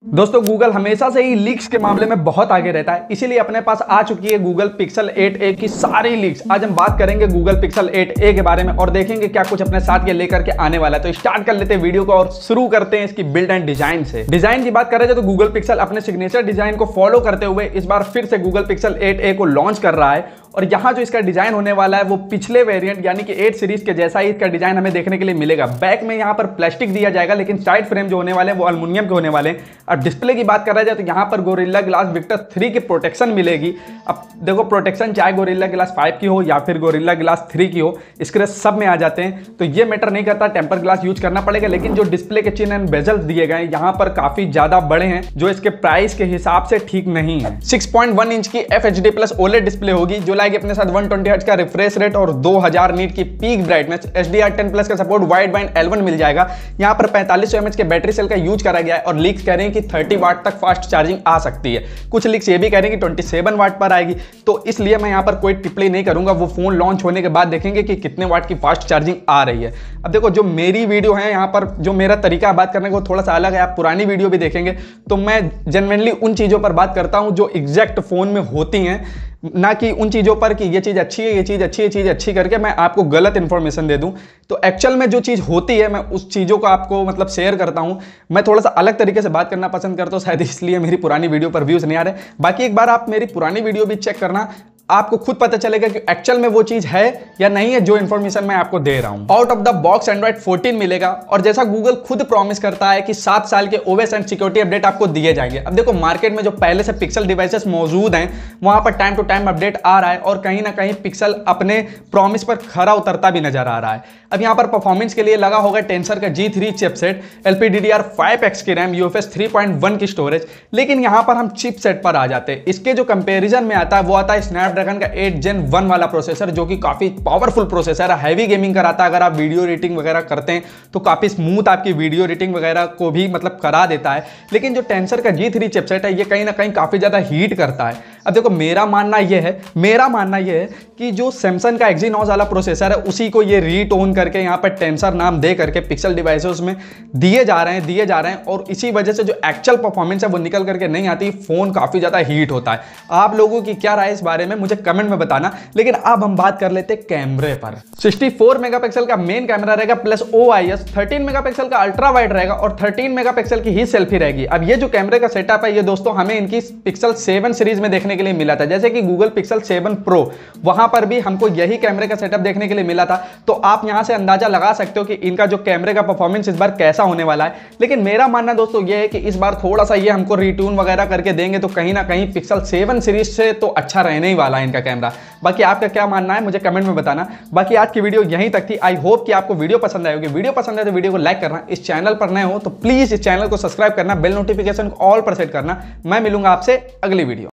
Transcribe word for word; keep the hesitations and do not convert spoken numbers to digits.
दोस्तों गूगल हमेशा से ही लीक्स के मामले में बहुत आगे रहता है, इसीलिए अपने पास आ चुकी है गूगल पिक्सल एट ए की सारी लीक्स। आज हम बात करेंगे गूगल पिक्सल एट ए के बारे में और देखेंगे क्या कुछ अपने साथ ये लेकर के आने वाला है। तो स्टार्ट कर लेते हैं वीडियो को और शुरू करते हैं इसकी बिल्ड एंड डिजाइन से। डिजाइन की बात करें तो गूगल पिक्सल अपने सिग्नेचर डिजाइन को फॉलो करते हुए इस बार फिर से गूगल पिक्सल एट ए को लॉन्च कर रहा है। और यहाँ जो इसका डिजाइन होने वाला है वो पिछले वेरिएंट यानी कि एट सीरीज के जैसा ही इसका डिजाइन हमें देखने के लिए मिलेगा। बैक में यहाँ पर प्लास्टिक दिया जाएगा, लेकिन साइड फ्रेम जो होने वाले हैं वो एल्युमिनियम के होने वाले हैं। और डिस्प्ले की बात करा जाए तो यहाँ पर गोरिल्ला ग्लास विक्टस थ्री की प्रोटेक्शन मिलेगी। अब देखो प्रोटेक्शन चाहे गोरिल्ला ग्लास फाइव की हो या फिर गोरिल्ला ग्लास थ्री की हो, स्क्रैच सब में आ जाते हैं, तो ये मैटर नहीं करता, टेम्पर ग्लास यूज करना पड़ेगा। लेकिन जो डिस्प्ले के चिन्ह एंड बेजल्स दिए गए यहाँ पर काफी ज्यादा बड़े हैं, जो इसके प्राइस के हिसाब से ठीक नहीं है। सिक्स पॉइंट वन इंच की F H D plus OLED display होगी जो लाएगी अपने साथ वन ट्वेंटी हर्ट्ज का रिफ्रेश रेट और दो हज़ार नीट की peak brightness. H D R ten plus का support wide band L one मिल जाएगा। यहाँ पर पैंतालीस सौ एम एच के बैटरी सेल का यूज करा गया है और लीक्स कह रहे हैं कि थर्टी वाट तक फास्ट चार्जिंग आ सकती है। कुछ लीक्स ये भी कह रहे हैं कि सत्ताईस वाट पर आएगी। तो इसलिए मैं यहाँ पर कोई टिप्पणी नहीं करूंगा, वो फोन लॉन्च होने के बाद देखेंगे कि कितने वाट की फास्ट चार्जिंग आ रही है। अब देखो जो मेरी वीडियो है यहाँ पर जो मेरा तरीका बात करने को थोड़ा सा अलग है। आप पुरानी वीडियो भी देखेंगे तो मैं जेन्युइनली उन चीजों पर बात करता हूँ जो एग्जैक्ट फोन में होती हैं, ना कि उन चीज़ों पर कि ये चीज़ अच्छी है, ये चीज़ अच्छी है, चीज़ अच्छी करके मैं आपको गलत इन्फॉर्मेशन दे दूं। तो एक्चुअल में जो चीज़ होती है मैं उस चीज़ों को आपको मतलब शेयर करता हूं। मैं थोड़ा सा अलग तरीके से बात करना पसंद करता हूं, शायद इसलिए मेरी पुरानी वीडियो पर व्यूज़ नहीं आ रहे। बाकी एक बार आप मेरी पुरानी वीडियो भी चेक करना, आपको खुद पता चलेगा कि एक्चुअल में वो चीज है या नहीं है जो इन्फॉर्मेशन मैं आपको दे रहा हूं। Out of the box Android fourteen मिलेगा और जैसा गूगल खुद प्रॉमिस करता है कि सात साल के ओएस एंड सिक्योरिटी अपडेट आपको दिए जाएंगे। अब देखो मार्केट में जो पहले से पिक्सल डिवाइसेस मौजूद हैं वहां पर टाइम टू टाइम अपडेट आ रहा है और कहीं ना कहीं पिक्सल अपने प्रॉमिस पर खरा उतरता भी नजर आ रहा है। अब यहाँ पर परफॉर्मेंस के लिए लगा होगा टेंसर का G three chipset, L P D D R five X की RAM, UFS three point one की स्टोरेज। लेकिन यहाँ पर हम चिपसेट पर आ जाते हैं। इसके जो कंपेरिजन में आता है वो आता है स्नैपड्रैगन का एट जेन वन वाला प्रोसेसर, जो कि काफी पावरफुल प्रोसेसर है, हैवी गेमिंग कराता है। अगर आप वीडियो एडिटिंग वगैरह करते हैं तो काफी स्मूथ आपकी वीडियो एडिटिंग वगैरह को भी मतलब करा देता है। लेकिन जो टेंसर का जी थ्री चिपसेट है ये कहीं ना कहीं काफी ज्यादा हीट करता है। अब देखो मेरा मानना यह है मेरा मानना यह है कि जो सैमसंग का एक्जीनोस वाला प्रोसेसर है उसी को ये रीटोन करके यहाँ पर टेंसर नाम दे करके पिक्सल डिवाइसेस में दिए जा रहे हैं दिए जा रहे हैं और इसी वजह से जो एक्चुअल परफॉर्मेंस है वो निकल करके नहीं आती, फोन काफी ज्यादा हीट होता है। आप लोगों की क्या राय इस बारे में मुझे कमेंट में बताना। लेकिन अब हम बात कर लेते हैं कैमरे पर। सिक्सटी फोर मेगापिक्सल का मेन कैमरा रहेगा plus O I S, thirteen megapixel का अल्ट्रा वाइड रहेगा और थर्टीन मेगापिक्सल की ही सेल्फी रहेगी। अब ये जो कैमरे का सेटअप है ये दोस्तों हमें इनकी पिक्सल सेवन सीरीज में देखने के लिए मिला था, जैसे कि गूगल पिक्सल सेवन प्रो, वहां पर भी हमको यही कैमरे का सेटअप देखने के लिए मिला था। तो आप यहां से अंदाजा लगा सकते हो कि इनका जो कैमरे का परफॉर्मेंस इस बार कैसा होने वाला है। लेकिन मेरा मानना दोस्तों ये है कि इस बार थोड़ा सा ये हमको रिट्यून वगैरह करके देंगे तो कहीं ना कहीं पिक्सल सेवन सीरीज से तो अच्छा रहने ही वाला है इनका कैमरा। बाकी आपका क्या मानना है मुझे कमेंट में बताना। बाकी आज की वीडियो यहीं तक थी। आई होप कि आपको वीडियो पसंद आई होगी। वीडियो पसंद आए तो वीडियो को लाइक करना, इस चैनल पर नए हो तो प्लीज इस चैनल को सब्सक्राइब करना, बेल नोटिफिकेशन को ऑल पर सेट करना। मैं मिलूंगा आपसे अगली वीडियो।